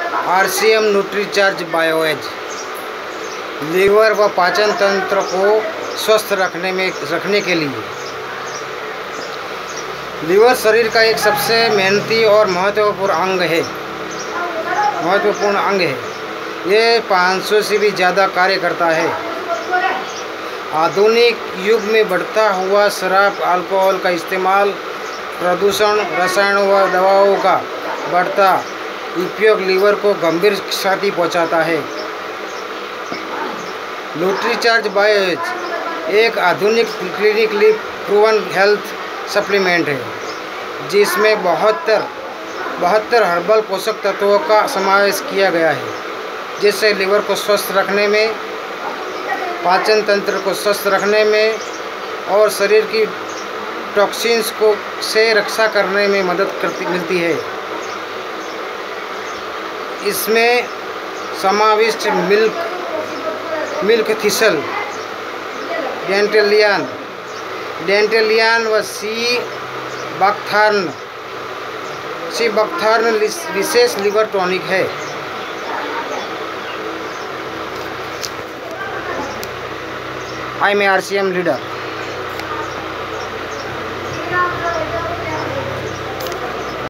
RCM Nutricharge बायोएज liver व पाचन तंत्र को स्वस्थ रखने के लिए। लीवर शरीर का एक सबसे मेहनती और महत्वपूर्ण अंग है। ये 500 से भी ज़्यादा कार्य करता है। आधुनिक युग में बढ़ता हुआ शराब, अल्कोहल का इस्तेमाल, प्रदूषण, रसायनों व दवाओं का बढ़ता उपयोग लीवर को गंभीर क्षति पहुंचाता है। न्यूट्रीचार्ज बायोएज एक आधुनिक क्लिनिकली प्रूवन हेल्थ सप्लीमेंट है जिसमें 72 हर्बल पोषक तत्वों का समावेश किया गया है, जिससे लीवर को स्वस्थ रखने में, पाचन तंत्र को स्वस्थ रखने में और शरीर की टॉक्सिन्स से रक्षा करने में मदद मिलती है। इसमें समाविष्ट मिल्क थिसल, डेंटेलियन व सी बकथार्न विशेष लिवर टॉनिक है। I am RCM leader.